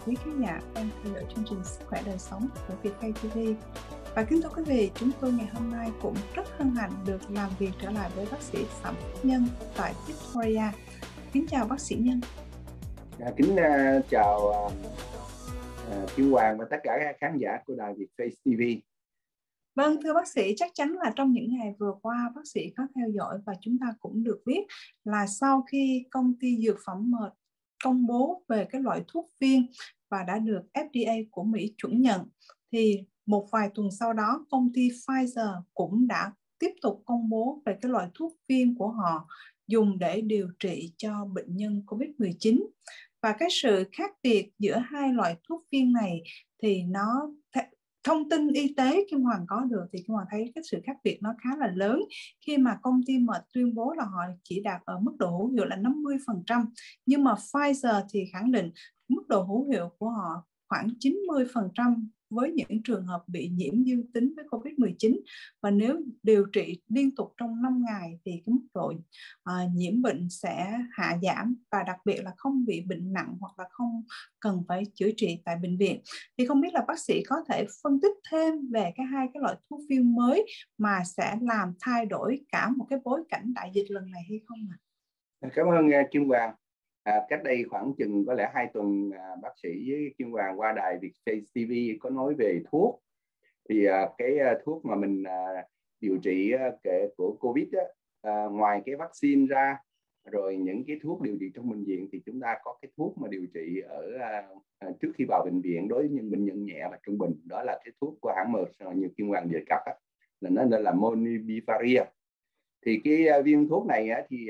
quý khán giả đang theo dõi chương trình Sức khỏe đời sống của Vietcay TV. Và kính thưa quý vị, chúng tôi ngày hôm nay cũng rất hân hạnh được làm việc trở lại với bác sĩ Phạm Phúc Nhân tại Victoria. Kính chào bác sĩ Nhân. Kính chào Kim Hoàng và tất cả các khán giả của đài Vietcay TV. Vâng, thưa bác sĩ, chắc chắn là trong những ngày vừa qua bác sĩ có theo dõi và chúng ta cũng được biết là sau khi công ty dược phẩm Merck công bố về cái loại thuốc viên và đã được FDA của Mỹ chuẩn nhận, thì một vài tuần sau đó công ty Pfizer cũng đã tiếp tục công bố về cái loại thuốc viên của họ dùng để điều trị cho bệnh nhân COVID-19. Và cái sự khác biệt giữa hai loại thuốc viên này thì nó thông tin y tế Kim Hoàng có được thì Kim Hoàng thấy cái sự khác biệt nó khá là lớn khi mà công ty Merck tuyên bố là họ chỉ đạt ở mức độ hữu hiệu là 50%, nhưng mà Pfizer thì khẳng định mức độ hữu hiệu của họ khoảng 90% với những trường hợp bị nhiễm dương tính với COVID-19, và nếu điều trị liên tục trong 5 ngày thì cái mức độ nhiễm bệnh sẽ hạ giảm và đặc biệt là không bị bệnh nặng hoặc là không cần phải chữa trị tại bệnh viện. Thì không biết là bác sĩ có thể phân tích thêm về hai cái loại thuốc viên mới mà sẽ làm thay đổi cả một cái bối cảnh đại dịch lần này hay không ạ? Cảm ơn Kim Hoàng. Cách đây khoảng chừng có lẽ 2 tuần bác sĩ với Kim Hoàng qua đài Vietcay TV có nói về thuốc. Thì cái thuốc mà mình điều trị của Covid ngoài cái vaccine ra, rồi những cái thuốc điều trị trong bệnh viện, thì chúng ta có cái thuốc mà điều trị ở trước khi vào bệnh viện đối với những bệnh nhân nhẹ và trung bình. Đó là cái thuốc của hãng Merck như Kim Hoàng đề cập là nó là Molnupiravir. Thì cái viên thuốc này thì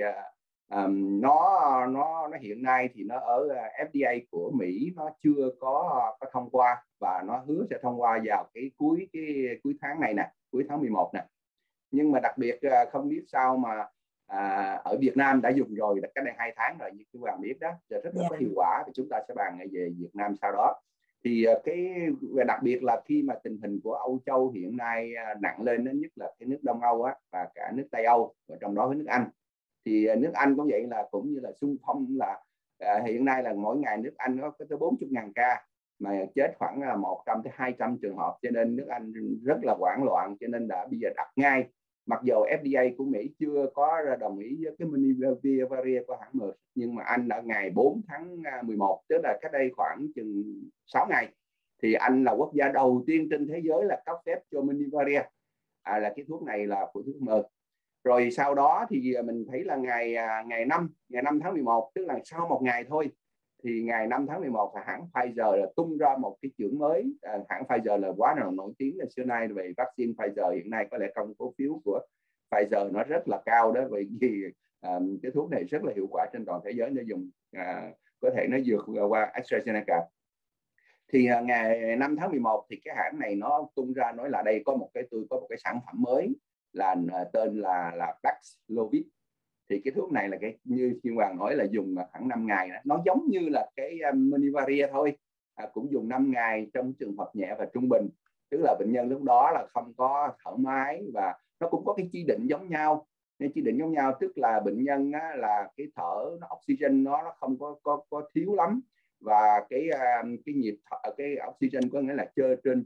nó hiện nay thì nó ở FDA của Mỹ nó chưa có thông qua, và nó hứa sẽ thông qua vào cái cuối tháng này nè, cuối tháng 11 nè. Nhưng mà đặc biệt không biết sao mà ở Việt Nam đã dùng rồi cách đây 2 tháng rồi, như các bạn biết đó, rất là có hiệu quả. Thì chúng ta sẽ bàn về Việt Nam sau đó. Thì đặc biệt là khi mà tình hình của Âu Châu hiện nay nặng lên, nhất là cái nước Đông Âu và cả nước Tây Âu, và trong đó với nước Anh. Thì nước Anh cũng vậy, là cũng như là xung phong là hiện nay là mỗi ngày nước Anh có tới 40.000 ca mà chết khoảng 100 tới 200 trường hợp, cho nên nước Anh rất là hoảng loạn, cho nên đã bây giờ đặt ngay. Mặc dù FDA của Mỹ chưa có đồng ý với cái Molnupiravir của hãng Merck, nhưng mà Anh đã ngày 4 tháng 11, tức là cách đây khoảng chừng 6 ngày, thì Anh là quốc gia đầu tiên trên thế giới là cấp phép cho Molnupiravir, là cái thuốc này là của thuốc Merck. Rồi sau đó thì mình thấy là ngày 5 tháng 11, tức là sau một ngày thôi, thì ngày 5 tháng 11 hãng Pfizer là tung ra một cái chưởng mới. Hãng Pfizer là quá là nổi tiếng xưa nay về vaccine. Pfizer hiện nay có lẽ công cổ phiếu của Pfizer nó rất là cao đó, bởi vì cái thuốc này rất là hiệu quả trên toàn thế giới, nó dùng có thể nó vượt qua AstraZeneca. Thì ngày 5 tháng 11 thì cái hãng này nó tung ra nói là đây có một cái sản phẩm mới là tên là Paxlovid. Thì cái thuốc này là cái như Kim Hoàng nói là dùng khoảng 5 ngày đó. Nó giống như là cái Molnupiravir thôi, cũng dùng 5 ngày trong trường hợp nhẹ và trung bình, tức là bệnh nhân lúc đó là không có thở máy, và nó cũng có cái chỉ định giống nhau. Nên chỉ định giống nhau tức là bệnh nhân là cái thở nó oxygen nó không có thiếu lắm, và cái nhịp thở, cái oxygen có nghĩa là chơi trên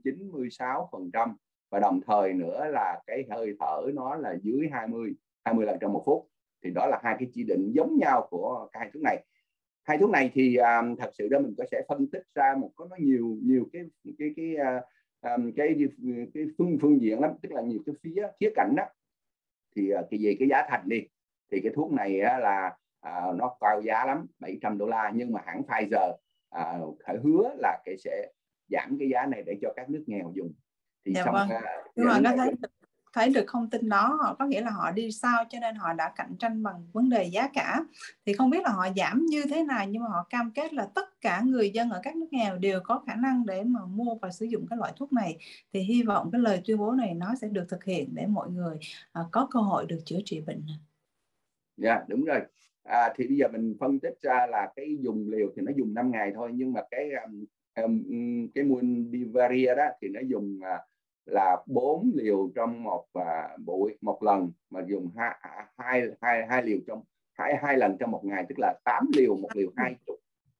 96%, và đồng thời nữa là cái hơi thở nó là dưới 20 lần trong 1 phút. Thì đó là hai cái chỉ định giống nhau của hai thuốc này. Hai thuốc này thì thật sự đó mình có sẽ phân tích ra nó nhiều cái phương diện lắm, tức là nhiều cái khía cạnh đó. Thì về cái giá thành đi, thì cái thuốc này là nó cao giá lắm, $700, nhưng mà hãng Pfizer hứa là cái sẽ giảm cái giá này để cho các nước nghèo dùng. Thì dạ vâng. Nhưng mà có thấy được thông tin đó, họ có nghĩa là họ đi sau cho nên họ đã cạnh tranh bằng vấn đề giá cả. Thì không biết là họ giảm như thế nào, nhưng mà họ cam kết là tất cả người dân ở các nước nghèo đều có khả năng để mà mua và sử dụng cái loại thuốc này. Thì hy vọng cái lời tuyên bố này nó sẽ được thực hiện để mọi người có cơ hội được chữa trị bệnh. Dạ đúng rồi. Thì bây giờ mình phân tích ra là cái dùng liều thì nó dùng 5 ngày thôi, nhưng mà cái Molnupiravir đó thì nó dùng là 4 liều trong một lần, mà dùng hai liều trong hai lần trong một ngày, tức là 8 liều, một liều 20.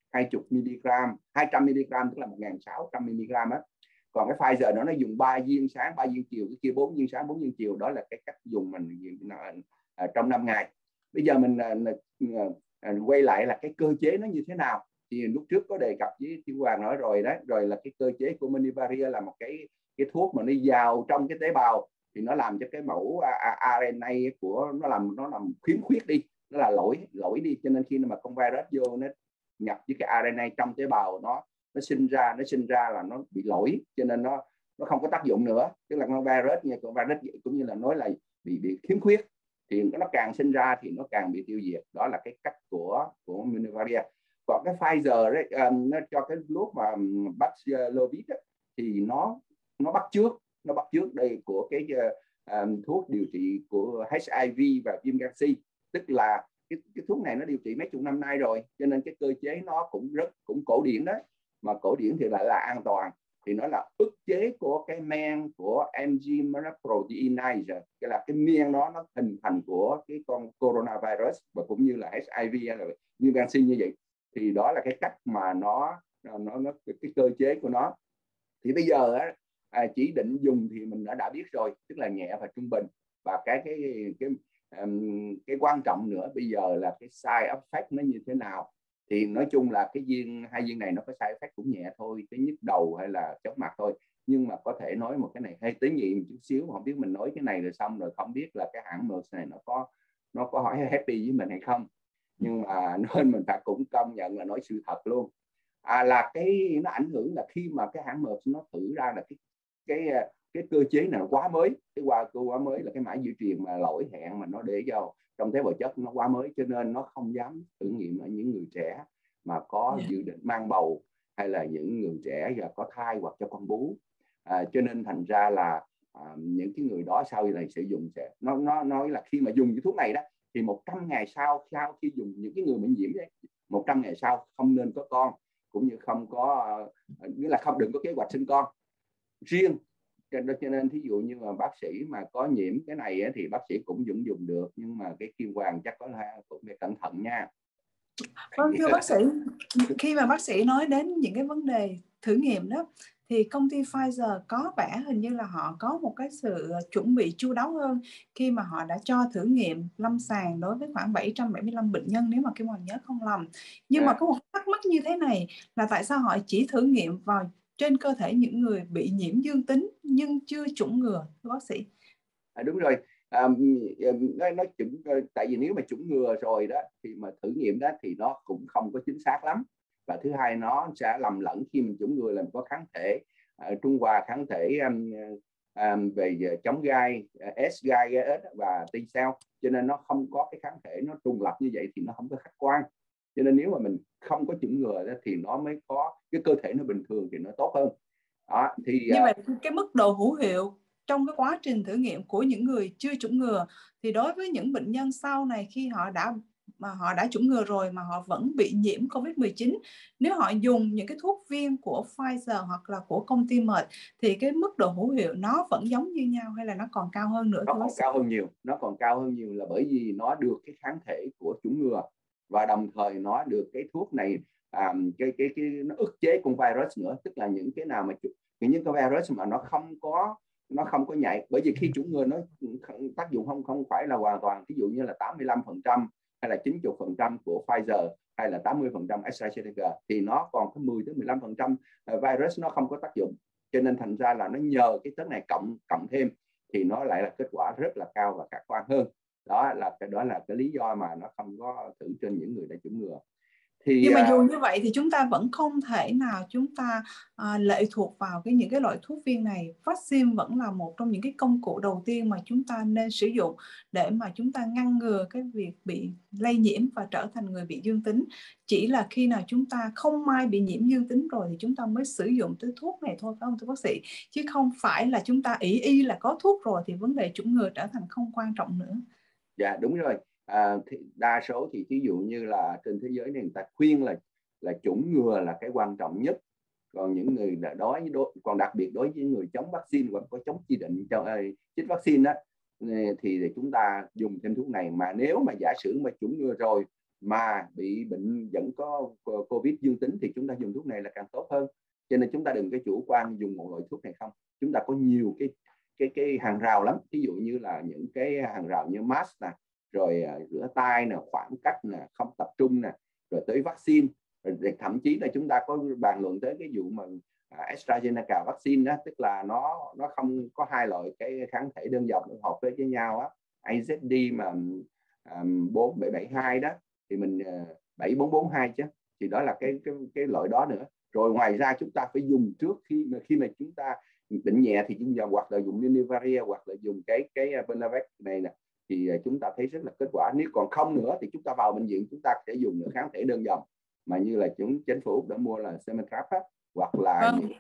20 mg, 200 mg tức là 1.600 mg á. Còn cái Pfizer nó dùng 3 viên sáng 3 viên chiều, cái kia 4 viên sáng 4 viên chiều. Đó là cái cách dùng mình trong 5 ngày. Bây giờ mình quay lại là cái cơ chế nó như thế nào. Thì lúc trước có đề cập với Chị Hoàng nói rồi đấy, rồi là cái cơ chế của Molnupiravir là một cái thuốc mà nó vào trong cái tế bào thì nó làm cho cái mẫu RNA của nó làm khiếm khuyết đi, nó là lỗi đi, cho nên khi mà con virus vô nó nhập với cái RNA trong tế bào nó sinh ra là nó bị lỗi, cho nên nó không có tác dụng nữa. Tức là con virus cũng như là nói là bị khiếm khuyết thì nó càng sinh ra thì nó càng bị tiêu diệt. Đó là cái cách của Molnupiravir. Còn cái Pfizer đấy, nó cho cái lúc mà Paxlovid thì nó bắt trước đây của cái thuốc điều trị của HIV và viêm gan C. Tức là cái thuốc này nó điều trị mấy chục năm nay rồi, cho nên cái cơ chế nó cũng cổ điển đấy. Mà cổ điển thì lại là an toàn, thì nó là ức chế của cái men của enzyme proteinase, cái là cái men nó hình thành của cái con coronavirus và cũng như là HIV hay là viêm gan C như vậy. Thì đó là cái cách mà nó cái cơ chế của nó. Thì bây giờ chỉ định dùng thì mình đã biết rồi, tức là nhẹ và trung bình. Và cái quan trọng nữa bây giờ là cái side effect nó như thế nào. Thì nói chung là hai viên này nó có side effect cũng nhẹ thôi, cái nhức đầu hay là chóng mặt thôi. Nhưng mà có thể nói một cái này hơi tế nhị một chút xíu, không biết mình nói cái này rồi xong rồi không biết là cái hãng Merck này nó có hỏi happy với mình hay không. Nhưng mà nên mình phải cũng công nhận là nói sự thật luôn, là nó ảnh hưởng là khi mà cái hãng Merck nó thử ra là cái cơ chế này quá mới, quá mới là cái mã di truyền mà lỗi hẹn mà nó để vào trong tế bào chất, nó quá mới, cho nên nó không dám thử nghiệm ở những người trẻ mà có dự định mang bầu hay là những người trẻ và có thai hoặc cho con bú. Cho nên thành ra là những cái người đó sau này sẽ dùng nó nói là khi mà dùng cái thuốc này đó thì 100 ngày sau khi dùng, những cái người bị nhiễm đấy 100 ngày sau không nên có con, cũng như không có nghĩa là không đừng có kế hoạch sinh con riêng. Cho nên thí dụ như mà bác sĩ mà có nhiễm cái này ấy, thì bác sĩ cũng vẫn dùng được, nhưng mà cái Kim Hoàng chắc có là cũng phải cẩn thận nha. Vâng, thưa bác sĩ, khi mà bác sĩ nói đến những cái vấn đề thử nghiệm đó thì công ty Pfizer có vẻ hình như là họ có một cái sự chuẩn bị chu đáo hơn khi mà họ đã cho thử nghiệm lâm sàng đối với khoảng 775 bệnh nhân, nếu mà Kim Hoàng nhớ không lầm. Nhưng mà có một thắc mắc như thế này là tại sao họ chỉ thử nghiệm vào trên cơ thể những người bị nhiễm dương tính nhưng chưa chủng ngừa, thưa bác sĩ? Đúng rồi. Nói tại vì nếu mà chủng ngừa rồi đó thì mà thử nghiệm đó thì nó cũng không có chính xác lắm. Và thứ hai nó sẽ lầm lẫn khi mình chủng ngừa là có kháng thể trung hòa, kháng thể về chống gai, S gai, S và T cell, cho nên nó không có cái kháng thể nó trùng lập như vậy thì nó không có khách quan. Cho nên nếu mà mình không có chủng ngừa đó, thì nó mới có cái cơ thể nó bình thường thì nó tốt hơn. Đó, thì như vậy cái mức độ hữu hiệu trong cái quá trình thử nghiệm của những người chưa chủng ngừa thì đối với những bệnh nhân sau này khi họ đã chủng ngừa rồi mà họ vẫn bị nhiễm COVID-19, nếu họ dùng những cái thuốc viên của Pfizer hoặc là của công ty Merck thì cái mức độ hữu hiệu nó vẫn giống như nhau hay là nó còn cao hơn nữa? Nó còn cao hơn nhiều. Nó còn cao hơn nhiều là bởi vì nó được cái kháng thể của chủng ngừa và đồng thời nó được cái thuốc này nó ức chế con virus nữa. Tức là những cái nào mà những cái virus mà nó không có nhạy, bởi vì khi chủng ngừa nó tác dụng không phải là hoàn toàn, ví dụ như là 85% hay là 90% của Pfizer hay là 80% AstraZeneca thì nó còn có 10-15% virus nó không có tác dụng, cho nên thành ra là nó nhờ cái chất này cộng thêm thì nó lại là kết quả rất là cao và khả quan hơn. Đó là cái lý do mà nó không có thử trên những người đã chủng ngừa. Nhưng mà dù như vậy thì chúng ta vẫn không thể nào chúng ta lệ thuộc vào những cái loại thuốc viên này. Vaccine vẫn là một trong những cái công cụ đầu tiên mà chúng ta nên sử dụng để mà chúng ta ngăn ngừa cái việc bị lây nhiễm và trở thành người bị dương tính. Chỉ là khi nào chúng ta không may bị nhiễm dương tính rồi thì chúng ta mới sử dụng cái thuốc này thôi, phải không thưa bác sĩ? Chứ không phải là chúng ta y là có thuốc rồi thì vấn đề chủng ngừa trở thành không quan trọng nữa. Dạ đúng rồi. Đa số thì ví dụ như là trên thế giới này người ta khuyên là chủng ngừa là cái quan trọng nhất. Còn những người còn đặc biệt đối với người chống vaccine hoặc có chống chỉ định cho chích vaccine đó, thì chúng ta dùng thêm thuốc này. Mà nếu mà giả sử mà chủng ngừa rồi mà bị bệnh vẫn có Covid dương tính thì chúng ta dùng thuốc này là càng tốt hơn. Cho nên chúng ta đừng có chủ quan dùng một loại thuốc này không. Chúng ta có nhiều cái hàng rào lắm. Ví dụ như là những cái hàng rào như mask nè, rồi rửa tay nè, khoảng cách nè, không tập trung nè, rồi tới vaccine, rồi thậm chí là chúng ta có bàn luận tới cái vụ mà AstraZeneca vaccine đó, tức là nó không có hai loại cái kháng thể đơn dòng hợp với nhau á, AZD mà 4772 đó thì mình 7442 chứ, thì đó là cái loại đó nữa. Rồi ngoài ra chúng ta phải dùng trước khi mà chúng ta bệnh nhẹ thì chúng ta hoặc là dùng Molnupiravir hoặc là dùng cái Benavac này nè, thì chúng ta thấy rất là kết quả. Nếu còn không nữa thì chúng ta vào bệnh viện chúng ta sẽ dùng những kháng thể đơn dòng mà như là chính phủ đã mua là Sementrap hoặc là những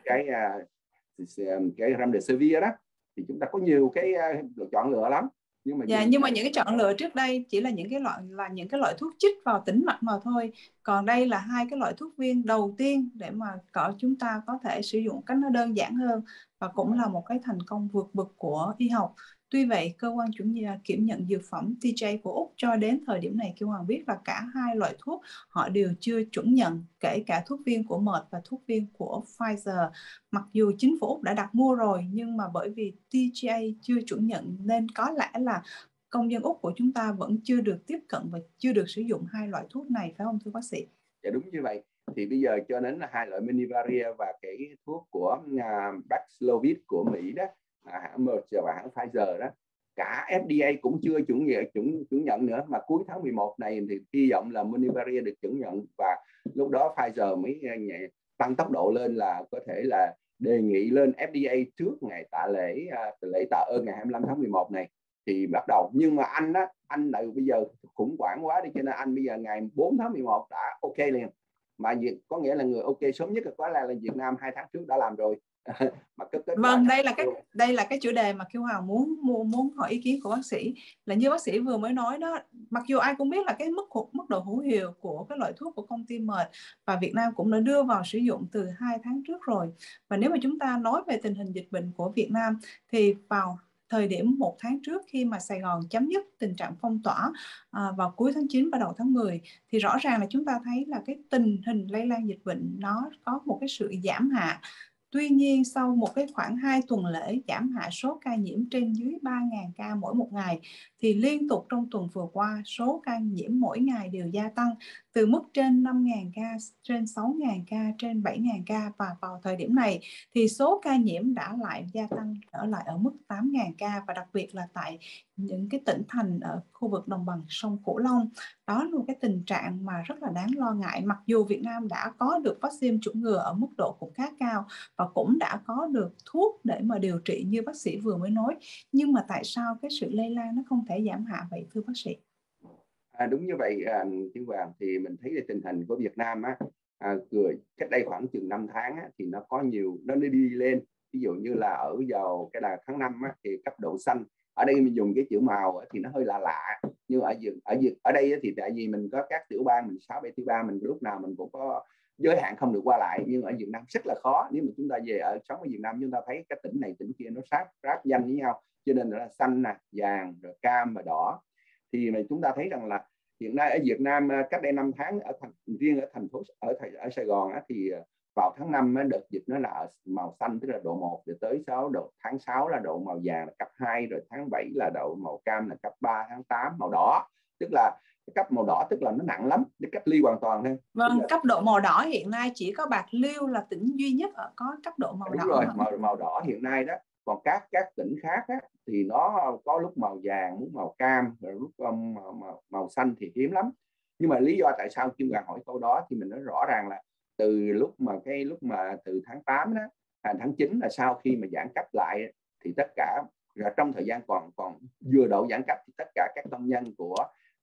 cái Remdesivir đó, thì chúng ta có nhiều cái chọn lựa lắm. Nhưng mà những cái chọn lựa trước đây chỉ là những cái loại thuốc chích vào tĩnh mạch mà thôi. Còn đây là hai cái loại thuốc viên đầu tiên để mà chúng ta có thể sử dụng cách nó đơn giản hơn, và cũng là một cái thành công vượt bậc của y học. Tuy vậy, cơ quan kiểm nhận dược phẩm TGA của Úc cho đến thời điểm này, Kim Hoàng biết là cả hai loại thuốc họ đều chưa chuẩn nhận, kể cả thuốc viên của Merck và thuốc viên của Pfizer. Mặc dù chính phủ Úc đã đặt mua rồi, nhưng mà bởi vì TGA chưa chuẩn nhận nên có lẽ là công dân Úc của chúng ta vẫn chưa được tiếp cận và chưa được sử dụng hai loại thuốc này, phải không thưa bác sĩ? Dạ đúng như vậy. Thì bây giờ cho đến là hai loại Molnupiravir và cái thuốc của Paxlovid của Mỹ đó, hãng Merck và hãng Pfizer đó, cả FDA cũng chưa chuẩn nhận nữa, mà cuối tháng 11 này thì hy vọng là Molnupiravir được chuẩn nhận, và lúc đó Pfizer mới tăng tốc độ lên là có thể là đề nghị lên FDA trước ngày lễ tạ ơn ngày 25 tháng 11 này thì bắt đầu. Nhưng mà anh lại bây giờ khủng hoảng quá đi, cho nên anh bây giờ ngày 4 tháng 11 đã ok liền, mà có nghĩa là người ok sớm nhất có là Việt Nam 2 tháng trước đã làm rồi. Mà Vâng, đây là cái chủ đề mà Kiều Hoàng muốn hỏi ý kiến của bác sĩ. Là như bác sĩ vừa mới nói đó, mặc dù ai cũng biết là cái mức độ hữu hiệu của cái loại thuốc của công ty Merck và Việt Nam cũng đã đưa vào sử dụng từ 2 tháng trước rồi. Và nếu mà chúng ta nói về tình hình dịch bệnh của Việt Nam thì vào thời điểm 1 tháng trước, khi mà Sài Gòn chấm dứt tình trạng phong tỏa vào cuối tháng 9 và đầu tháng 10, thì rõ ràng là chúng ta thấy là cái tình hình lây lan dịch bệnh nó có một cái sự giảm hạ. Tuy nhiên, sau một cái khoảng 2 tuần lễ giảm hạ số ca nhiễm trên dưới 3.000 ca mỗi một ngày, thì liên tục trong tuần vừa qua, số ca nhiễm mỗi ngày đều gia tăng từ mức trên 5.000 ca, trên 6.000 ca, trên 7.000 ca, và vào thời điểm này thì số ca nhiễm đã lại gia tăng trở lại ở mức 8.000 ca, và đặc biệt là tại những cái tỉnh thành ở khu vực đồng bằng sông Cửu Long. Đó là một cái tình trạng mà rất là đáng lo ngại. Mặc dù Việt Nam đã có được vaccine chủng ngừa ở mức độ cũng khá cao và cũng đã có được thuốc để mà điều trị như bác sĩ vừa mới nói, nhưng mà tại sao cái sự lây lan nó không thể giảm hạ vậy thưa bác sĩ? Đúng như vậy, Kim Hoàng, thì mình thấy là tình hình của Việt Nam cách đây khoảng chừng 5 tháng thì nó có nhiều, nó đi lên. Ví dụ như là ở vào cái tháng 5 thì cấp độ xanh, ở đây mình dùng cái chữ màu thì nó hơi lạ, nhưng ở đây thì tại vì mình có các tiểu bang, mình 6-7 tiểu bang, mình lúc nào mình cũng có giới hạn không được qua lại, nhưng ở Việt Nam rất là khó. Nếu mà chúng ta sống ở Việt Nam, chúng ta thấy các tỉnh này tỉnh kia nó sát danh với nhau, cho nên là xanh nè, vàng, rồi cam và đỏ. Thì chúng ta thấy rằng là hiện nay ở Việt Nam cách đây 5 tháng riêng ở thành phố ở Sài Gòn thì vào tháng 5 đợt dịch nó là màu xanh, tức là độ 1, rồi tới tháng 6 là độ màu vàng là cấp 2, rồi tháng 7 là độ màu cam là cấp 3, tháng 8 màu đỏ, tức là cái cấp màu đỏ tức là nó nặng lắm, nó cách ly hoàn toàn thôi. Vâng, cấp độ màu đỏ hiện nay chỉ có Bạc Liêu là tỉnh duy nhất có cấp độ màu Đúng đỏ. rồi, màu đỏ hiện nay đó. Còn các tỉnh khác thì nó có lúc màu vàng, lúc màu cam, rồi lúc màu xanh thì hiếm lắm. Nhưng mà lý do tại sao Kim Hoàng hỏi câu đó thì mình nói rõ ràng là từ lúc mà từ tháng 8 đó, tháng 9 là sau khi mà giãn cách lại thì tất cả trong thời gian còn vừa độ giãn cách thì tất cả các công nhân của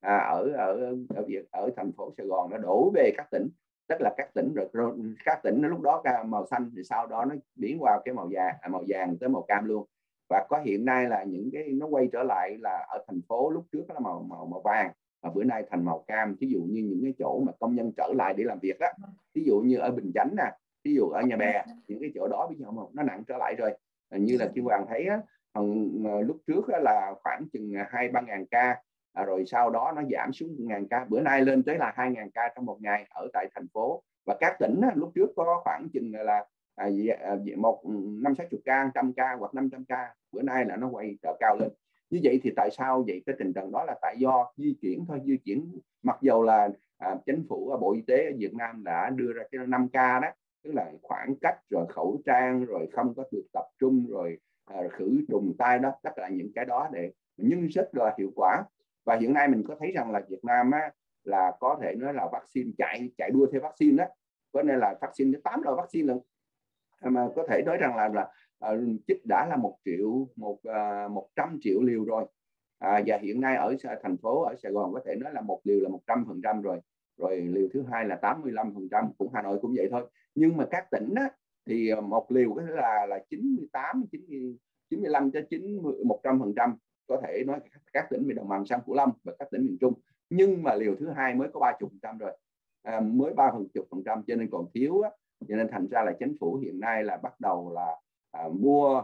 ở thành phố Sài Gòn nó đổ về các tỉnh, tức là các tỉnh nó lúc đó màu xanh thì sau đó nó biến qua cái màu vàng tới màu cam luôn. Và có hiện nay là những cái nó quay trở lại là ở thành phố lúc trước là màu vàng và bữa nay thành màu cam. Ví dụ như những cái chỗ mà công nhân trở lại để làm việc đó, ví dụ như ở Bình Chánh nè, ví dụ ở Nhà Bè, những cái chỗ đó bây giờ nó nặng trở lại rồi. Như là Kim Hoàng thấy lúc trước là khoảng chừng 2-3 ngàn ca, rồi sau đó nó giảm xuống 1.000 ca, bữa nay lên tới là 2.000 ca trong một ngày ở tại thành phố. Và các tỉnh lúc trước có khoảng chừng là 50-60 ca, 100 ca hoặc 500 ca, bữa nay là nó quay trở cao lên. Như vậy thì tại sao vậy? Cái tình trạng đó là tại do di chuyển thôi, di chuyển. Mặc dầu là chính phủ, Bộ Y tế ở Việt Nam đã đưa ra cái 5K đó, tức là khoảng cách, rồi khẩu trang, rồi không có được tập trung, rồi khử trùng tay đó, tất cả những cái đó để nhưng rất là hiệu quả. Và hiện nay mình có thấy rằng là Việt Nam là có thể nói là vaccine chạy đua theo vaccine đó, có nên là vaccine 8 loại vaccine lần, mà có thể nói rằng là chích đã là 100 triệu liều rồi. Và hiện nay ở thành phố, ở Sài Gòn có thể nói là một liều là 100% rồi liều thứ hai là 85%, cũng Hà Nội cũng vậy thôi. Nhưng mà các tỉnh á, thì một liều có thể là 98, 95 cho 100%, có thể nói các tỉnh miền đồng bằng sông Cửu Long và các tỉnh miền Trung. Nhưng mà liều thứ hai mới có 30% rồi, mới 30%, cho nên còn thiếu á. Cho nên thành ra là chính phủ hiện nay là bắt đầu là mua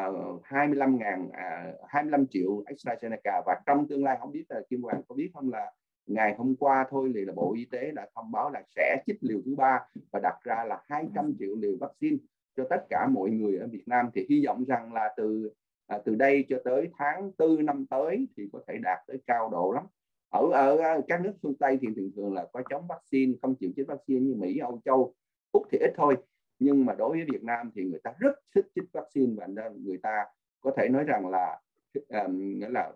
25 triệu AstraZeneca. Và trong tương lai, không biết là Kim Hoàng có biết không, là ngày hôm qua thôi thì là Bộ Y tế đã thông báo là sẽ chích liều thứ 3 và đặt ra là 200 triệu liều vaccine cho tất cả mọi người ở Việt Nam. Thì hy vọng rằng là từ đây cho tới tháng 4 năm tới thì có thể đạt tới cao độ lắm. Ở các nước phương Tây thì thường thường là có chống vaccine, không chịu chích vaccine, như Mỹ, Âu Châu, Úc thì ít thôi. Nhưng mà đối với Việt Nam thì người ta rất thích chích vaccine, và người ta có thể nói rằng là nghĩa là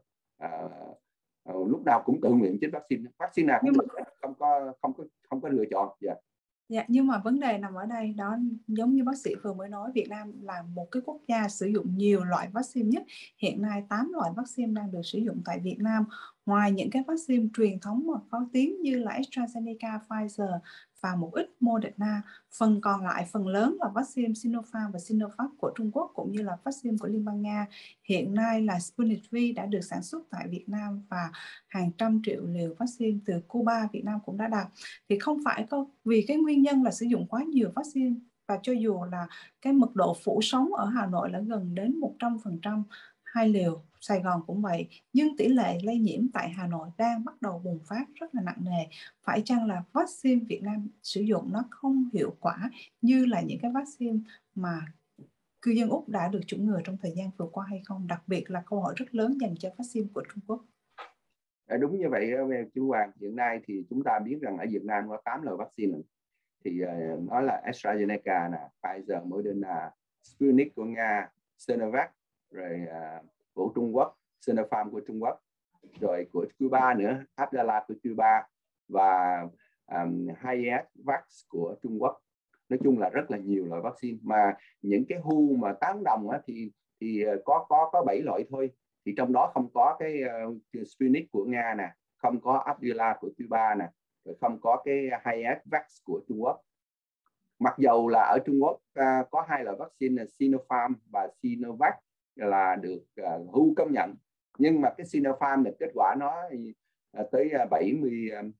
lúc nào cũng tự nguyện chích vaccine. Vaccine nào cũng được, không có lựa chọn. Dạ, nhưng mà vấn đề nằm ở đây đó, giống như bác sĩ vừa mới nói, Việt Nam là một cái quốc gia sử dụng nhiều loại vaccine nhất. Hiện nay 8 loại vaccine đang được sử dụng tại Việt Nam. Ngoài những cái vaccine truyền thống mà có tiếng như là AstraZeneca, Pfizer và một ít Moderna, phần còn lại phần lớn là vaccine Sinopharm và Sinovac của Trung Quốc, cũng như là vaccine của Liên bang Nga. Hiện nay là Sputnik V đã được sản xuất tại Việt Nam, và hàng trăm triệu liều vaccine từ Cuba Việt Nam cũng đã đặt. Thì không phải có vì cái nguyên nhân là sử dụng quá nhiều vaccine, và cho dù là cái mật độ phủ sóng ở Hà Nội là gần đến 100% 2 liều, Sài Gòn cũng vậy, nhưng tỷ lệ lây nhiễm tại Hà Nội đang bắt đầu bùng phát rất là nặng nề. Phải chăng là vaccine Việt Nam sử dụng nó không hiệu quả như là những cái vaccine mà cư dân Úc đã được chủng ngừa trong thời gian vừa qua hay không? Đặc biệt là câu hỏi rất lớn dành cho vaccine của Trung Quốc. Đúng như vậy chú Hoàng. Hiện nay thì chúng ta biết rằng ở Việt Nam có 8 loại vaccine, thì nó là AstraZeneca, Pfizer, Moderna, Sputnik của Nga, Sinovac, rồi của Trung Quốc, Sinopharm của Trung Quốc, rồi của Cuba nữa, Abdala của Cuba, và Hayat-Vax của Trung Quốc. Nói chung là rất là nhiều loại vaccine. Mà những cái WHO mà tán đồng thì có 7 loại thôi. Thì trong đó không có cái Sputnik của Nga nè, không có Abdala của Cuba nè, rồi không có cái Hayat-Vax của Trung Quốc. Mặc dầu là ở Trung Quốc có 2 loại vaccine là Sinopharm và Sinovac là được WHO công nhận, nhưng mà cái Sinopharm là kết quả nó tới 79%,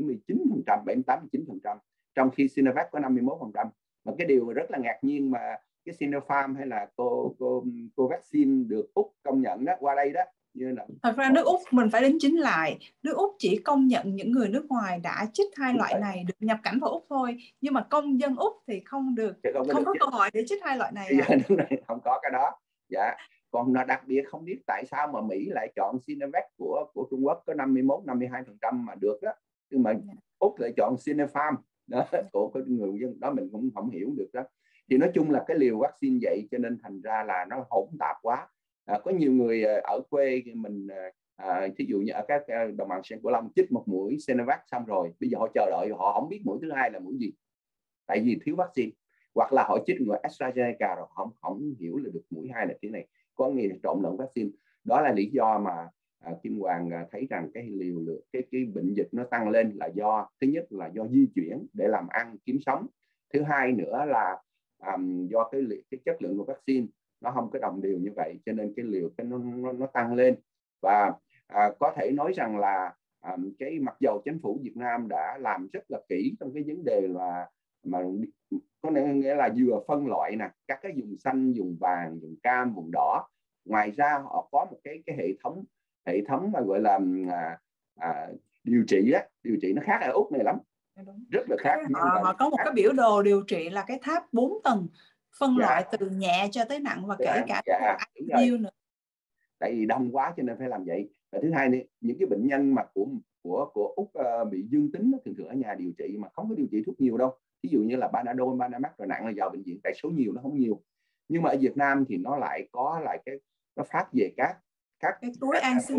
78-79%, trong khi Sinovac có 51%. Mà cái điều rất là ngạc nhiên mà cái Sinopharm hay là Covaxin được Úc công nhận đó, qua đây đó, như là thật ra nước Úc mình phải đính chính lại, nước Úc chỉ công nhận những người nước ngoài đã chích 2 loại này được nhập cảnh vào Úc thôi, nhưng mà công dân Úc thì không có cơ hội để chích 2 loại này. Đúng rồi, không có cái đó. Dạ. Còn đặc biệt không biết tại sao mà Mỹ lại chọn Sinovac của Trung Quốc có 51-52% mà được đó, nhưng mà Úc lại chọn Sinopharm đó của người dân đó, mình cũng không hiểu được đó. Thì nói chung là cái liều vaccine vậy cho nên thành ra là nó hỗn tạp quá. Có nhiều người ở quê mình, thí dụ như ở các đồng bằng sông Cửu Long chích một mũi Sinovac xong rồi, bây giờ họ chờ đợi, họ không biết mũi thứ hai là mũi gì, tại vì thiếu vaccine. Hoặc là họ chích người AstraZeneca rồi không hiểu là được mũi 2 là thế này, có nghĩa là trộn lẫn vaccine. Đó là lý do mà Kim Hoàng thấy rằng cái liều lượng cái bệnh dịch nó tăng lên là do, thứ nhất là do di chuyển để làm ăn kiếm sống, thứ hai nữa là do cái chất lượng của vaccine nó không có đồng đều như vậy, cho nên cái liều nó tăng lên. Và có thể nói rằng là cái mặc dầu chính phủ Việt Nam đã làm rất là kỹ trong cái vấn đề mà có nghĩa là vừa phân loại nè, các cái vùng xanh, vùng vàng, vùng cam, vùng đỏ. Ngoài ra họ có một cái hệ thống mà gọi là điều trị nó khác ở Úc này lắm. Đúng. Rất là khác. Họ có một cái biểu đồ điều trị là cái tháp 4 tầng, phân loại từ nhẹ cho tới nặng và kể cả đúng rồi. nữa. Tại vì đông quá cho nên phải làm vậy. Và thứ hai này, những cái bệnh nhân mà của Úc bị dương tính thường thường ở nhà điều trị mà không có điều trị thuốc nhiều đâu. Ví dụ như là Panadol, Panamax rồi nặng là vào bệnh viện, tại số nhiều nó không nhiều. Nhưng mà ở Việt Nam thì nó lại có lại nó phát về các cái túi an sinh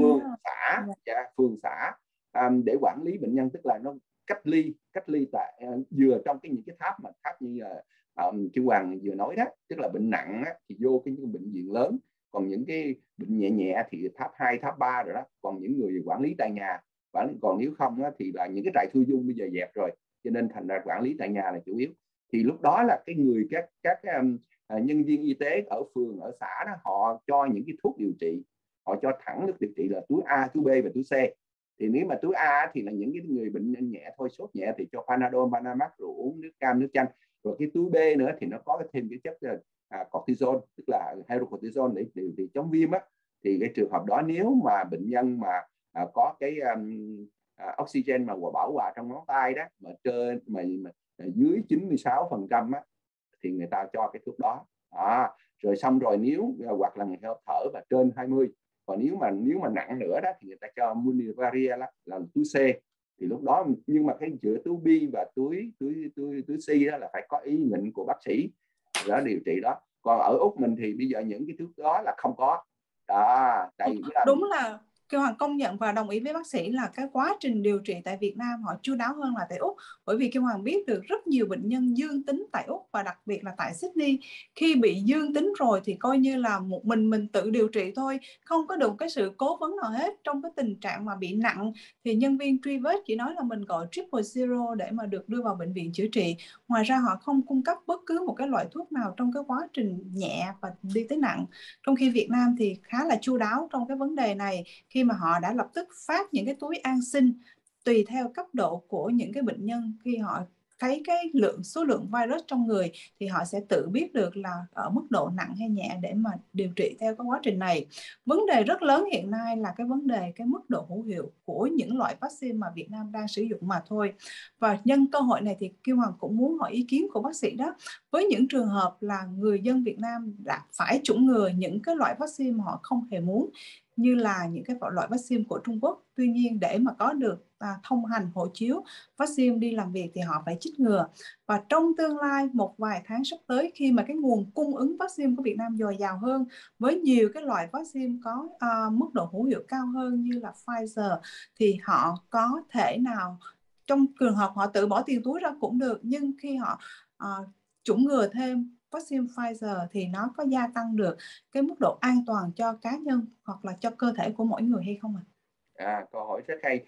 phường xã để quản lý bệnh nhân, tức là nó cách ly tại vừa trong những cái tháp như chú Hoàng vừa nói đó, tức là bệnh nặng thì vô những bệnh viện lớn, còn những cái bệnh nhẹ nhẹ thì tháp 2, tháp 3 rồi đó, còn những người quản lý tại nhà. Còn nếu không thì là những cái trại thu dung bây giờ dẹp rồi, cho nên thành ra quản lý tại nhà là chủ yếu. Thì lúc đó là các nhân viên y tế ở phường, ở xã đó, họ cho những cái thuốc điều trị, họ cho thẳng nước điều trị là túi A, túi B và túi C. Thì nếu mà túi A thì là những cái người bệnh nhẹ thôi, sốt nhẹ thì cho Panadol, Panamax rồi uống nước cam, nước chanh. Rồi cái túi B nữa thì nó có thêm cái chất cortisone, tức là hydrocortisone để điều trị chống viêm á. Thì cái trường hợp đó nếu mà bệnh nhân mà có cái oxygen mà bảo hòa trong ngón tay đó mà trên mà dưới 96% á, thì người ta cho cái thuốc đó. Rồi xong rồi nếu hoặc là người ta thở và trên 20, còn nếu mà nặng nữa đó thì người ta cho Munivaria là túi C. Thì lúc đó, nhưng mà cái giữa túi B và túi C đó là phải có ý lệnh của bác sĩ đó điều trị đó. Còn ở Úc mình thì bây giờ những cái thuốc đó là không có đó. Đúng là Kiều Hoàng công nhận và đồng ý với bác sĩ là cái quá trình điều trị tại Việt Nam họ chu đáo hơn là tại Úc, bởi vì Kiều Hoàng biết được rất nhiều bệnh nhân dương tính tại Úc và đặc biệt là tại Sydney, khi bị dương tính rồi thì coi như là một mình tự điều trị thôi, không có được cái sự cố vấn nào hết. Trong cái tình trạng mà bị nặng thì nhân viên truy vết chỉ nói là mình gọi 000 để mà được đưa vào bệnh viện chữa trị. Ngoài ra họ không cung cấp bất cứ một cái loại thuốc nào trong cái quá trình nhẹ và đi tới nặng. Trong khi Việt Nam thì khá là chu đáo trong cái vấn đề này, khi mà họ đã lập tức phát những cái túi an sinh tùy theo cấp độ của những cái bệnh nhân. Khi họ thấy cái số lượng virus trong người thì họ sẽ tự biết được là ở mức độ nặng hay nhẹ để mà điều trị theo cái quá trình này. Vấn đề rất lớn hiện nay là cái vấn đề cái mức độ hữu hiệu của những loại vaccine mà Việt Nam đang sử dụng mà thôi. Và nhân cơ hội này thì Kim Hoàng cũng muốn hỏi ý kiến của bác sĩ đó, với những trường hợp là người dân Việt Nam đã phải chủng ngừa những cái loại vaccine mà họ không hề muốn, như là những cái loại vaccine của Trung Quốc. Tuy nhiên để mà có được thông hành hộ chiếu vaccine đi làm việc thì họ phải chích ngừa. Và trong tương lai một vài tháng sắp tới, khi mà cái nguồn cung ứng vaccine của Việt Nam dồi dào hơn với nhiều cái loại vaccine có mức độ hữu hiệu cao hơn như là Pfizer, thì họ có thể nào, trong trường hợp họ tự bỏ tiền túi ra cũng được, nhưng khi họ chủng ngừa thêm vaccine Pfizer thì nó có gia tăng được cái mức độ an toàn cho cá nhân hoặc là cho cơ thể của mỗi người hay không ạ? Câu hỏi rất hay.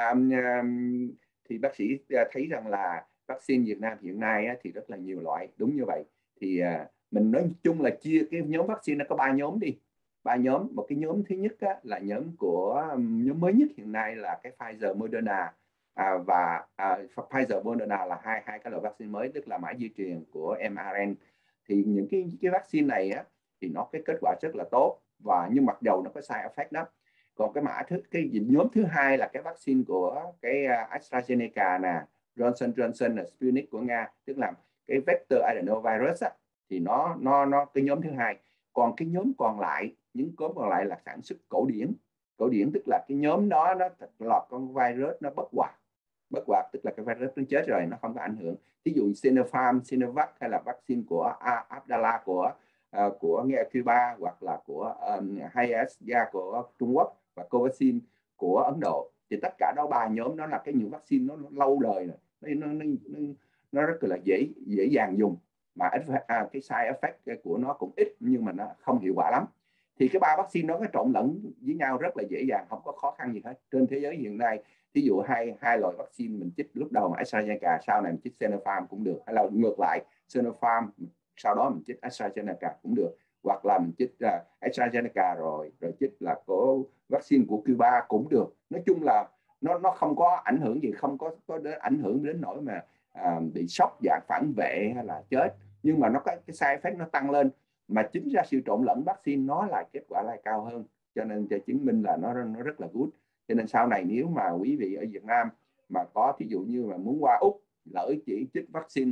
Thì bác sĩ thấy rằng là vaccine Việt Nam hiện nay thì rất là nhiều loại, đúng như vậy. Thì mình nói chung là chia cái nhóm vaccine nó có 3 nhóm đi. 3 nhóm. Một cái nhóm thứ nhất là nhóm mới nhất hiện nay là cái Pfizer Moderna, và Pfizer Moderna là hai cái loại vaccine mới, tức là mã di truyền của mRNA. Thì những cái vaccine này thì nó cái kết quả rất là tốt, nhưng mặc dầu nó có side effect đó. Còn cái nhóm thứ hai là cái vaccine của cái AstraZeneca nè, Johnson là Sputnik của Nga, tức là cái vector adenovirus thì nó cái nhóm thứ hai. Còn cái nhóm còn lại, những nhóm còn lại là sản xuất cổ điển, tức là cái nhóm đó nó lọt con virus nó bất hoạt, tức là cái virus nó chết rồi, nó không có ảnh hưởng. Ví dụ Sinopharm, Sinovac hay là vaccine của Abdala của Cuba, hoặc là của Hayes của Trung Quốc và Covaxin của Ấn Độ. Thì tất cả đó 3 nhóm đó là cái những vaccine nó lâu đời rồi, nó rất là dễ dàng dùng, mà cái side effect của nó cũng ít nhưng mà nó không hiệu quả lắm. Thì cái 3 vaccine đó cái trộn lẫn với nhau rất là dễ dàng, không có khó khăn gì hết. Trên thế giới hiện nay, ví dụ hai loại vaccine mình chích lúc đầu mà AstraZeneca, sau này mình chích Sinopharm cũng được, hay là ngược lại, Sinopharm sau đó mình chích AstraZeneca cũng được, hoặc là mình chích AstraZeneca rồi chích là có vaccine của Cuba cũng được. Nói chung là nó không có ảnh hưởng gì, không có ảnh hưởng đến nỗi mà bị sốc, dạng phản vệ hay là chết, nhưng mà nó có cái side effect nó tăng lên, mà chính ra sự trộn lẫn vaccine nó là kết quả lại cao hơn, cho nên cho chứng minh là nó rất là good. Cho nên sau này nếu mà quý vị ở Việt Nam mà có thí dụ như mà muốn qua Úc, lỡ chỉ chích vaccine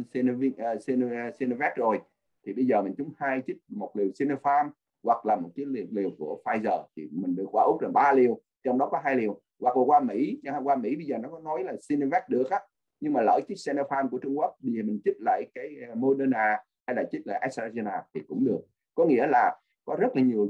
Sinovac rồi, thì bây giờ mình trúng 2 chích, một liều Sinopharm hoặc là một cái liều của Pfizer, thì mình được qua Úc là 3 liều, trong đó có 2 liều. Hoặc là qua Mỹ, qua Mỹ bây giờ nó có nói là Sinovac được á, nhưng mà lỡ chích Sinopharm của Trung Quốc thì mình chích lại cái Moderna hay là chích lại AstraZeneca thì cũng được. Có nghĩa là có rất là nhiều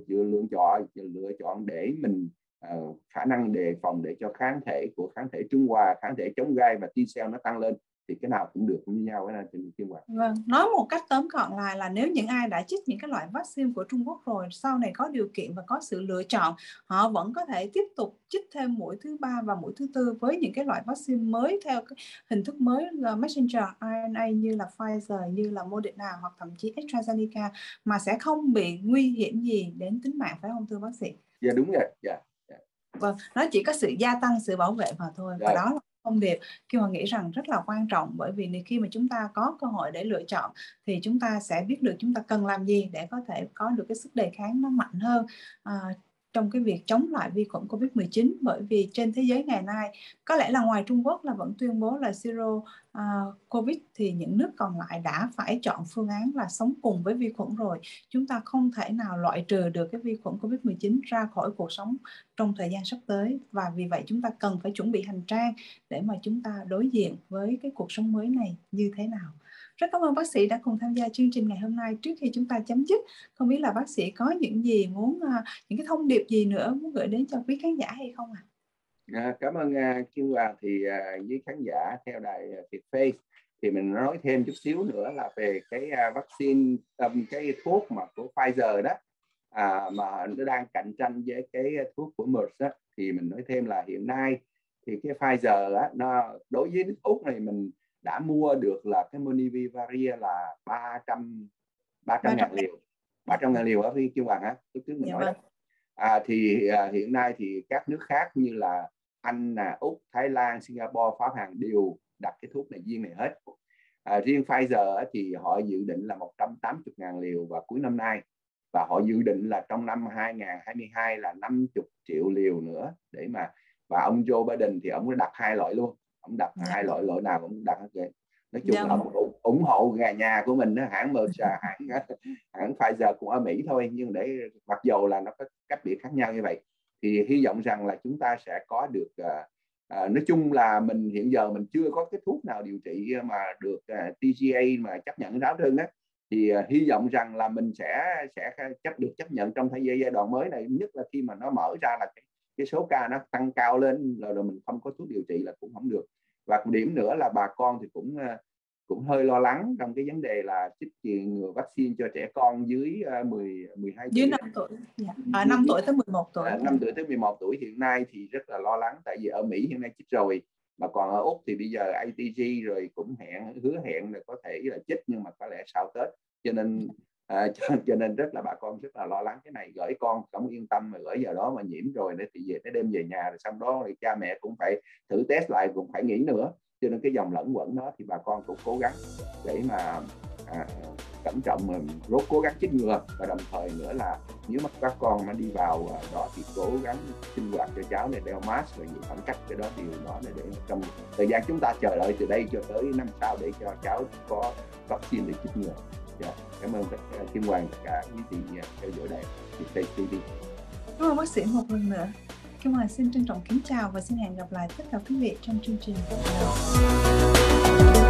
lựa chọn để mình khả năng đề phòng để cho kháng thể trung hòa, kháng thể chống gai và T-cell nó tăng lên, thì cái nào cũng được như nhau cái trên Kim Hoàng. Vâng, nói một cách tóm gọn lại là nếu những ai đã chích những cái loại vaccine của Trung Quốc rồi, sau này có điều kiện và có sự lựa chọn, họ vẫn có thể tiếp tục chích thêm mũi thứ 3 và mũi thứ 4 với những cái loại vaccine mới theo cái hình thức mới là messenger RNA như là Pfizer, như là Moderna hoặc thậm chí AstraZeneca, mà sẽ không bị nguy hiểm gì đến tính mạng, phải không thưa bác sĩ? Dạ đúng rồi. Dạ. Vâng, nó chỉ có sự gia tăng sự bảo vệ mà thôi. Và đó là thông điệp Kim Hoàng nghĩ rằng rất là quan trọng, bởi vì khi mà chúng ta có cơ hội để lựa chọn thì chúng ta sẽ biết được chúng ta cần làm gì để có thể có được cái sức đề kháng nó mạnh hơn trong cái việc chống lại vi khuẩn Covid-19. Bởi vì trên thế giới ngày nay, có lẽ là ngoài Trung Quốc là vẫn tuyên bố là zero Covid, thì những nước còn lại đã phải chọn phương án là sống cùng với vi khuẩn rồi. Chúng ta không thể nào loại trừ được cái vi khuẩn Covid-19 ra khỏi cuộc sống trong thời gian sắp tới, và vì vậy chúng ta cần phải chuẩn bị hành trang để mà chúng ta đối diện với cái cuộc sống mới này như thế nào. Rất cảm ơn bác sĩ đã cùng tham gia chương trình ngày hôm nay. Trước khi chúng ta chấm dứt, không biết là bác sĩ có những gì những cái thông điệp gì nữa muốn gửi đến cho quý khán giả hay không ạ? Cảm ơn Kim Hoàng. Thì với khán giả theo đài Vietface thì mình nói thêm chút xíu nữa là về cái vaccine, cái thuốc mà của Pfizer đó, mà nó đang cạnh tranh với cái thuốc của Merck đó, thì mình nói thêm là hiện nay thì cái Pfizer á, nó đối với nước Úc này mình đã mua được là cái Molnupiravir là 300.000 liều, 300.000 liều ở phía Kim Hoàng á, trước mình nói đó. Thì hiện nay thì các nước khác như là Anh, Úc, Thái Lan, Singapore, Pháp, Hàn đều đặt cái thuốc này viên này hết. Riêng Pfizer thì họ dự định là 180.000 liều vào cuối năm nay, và họ dự định là trong năm 2022 là 50 triệu liều nữa để mà, và ông Joe Biden thì ông đã đặt 2 loại luôn, ông đặt 2 loại nào cũng đặt hết vậy. Nói chung là ông ủng hộ gà nhà của mình, hãng Merck, hãng Pfizer cũng ở Mỹ thôi, nhưng để mặc dù là nó có cách biệt khác nhau như vậy, thì hy vọng rằng là chúng ta sẽ có được nói chung là mình hiện giờ mình chưa có cái thuốc nào điều trị mà được TGA mà chấp nhận ráo trơn á, thì hy vọng rằng là mình sẽ được chấp nhận trong giai đoạn mới này, nhất là khi mà nó mở ra là cái số ca nó tăng cao lên rồi mình không có thuốc điều trị là cũng không được. Và một điểm nữa là bà con thì cũng hơi lo lắng trong cái vấn đề là chích ngừa vaccine cho trẻ con dưới 12 dưới 5 tuổi, 5 tuổi tới 11 tuổi. 5 tuổi tới 11 tuổi hiện nay thì rất là lo lắng, tại vì ở Mỹ hiện nay chích rồi, mà còn ở Úc thì bây giờ ATG rồi cũng hứa hẹn là có thể là chích, nhưng mà có lẽ sau Tết, cho nên rất là bà con rất là lo lắng cái này. Gửi con không yên tâm mà gửi giờ đó mà nhiễm rồi thì đem về nhà, rồi xong đó thì cha mẹ cũng phải thử test lại, cũng phải nghỉ nữa, cho nên cái dòng lẫn quẩn đó thì bà con cũng cố gắng để mà cẩn trọng, mình cố gắng chích ngừa. Và đồng thời nữa là nếu mà các con mà đi vào đó thì cố gắng sinh hoạt cho cháu này, đeo mask và giữ khoảng cách, cái đó điều đó để trong thời gian chúng ta chờ đợi từ đây cho tới năm sau để cho cháu có vaccine để chích ngừa. Cảm ơn Kim Hoàng, tất cả quý vị theo dõi đài Vietface TV. Cảm ơn bác sĩ một lần nữa. Kim Hoàng xin trân trọng kính chào và xin hẹn gặp lại tất cả quý vị trong chương trình.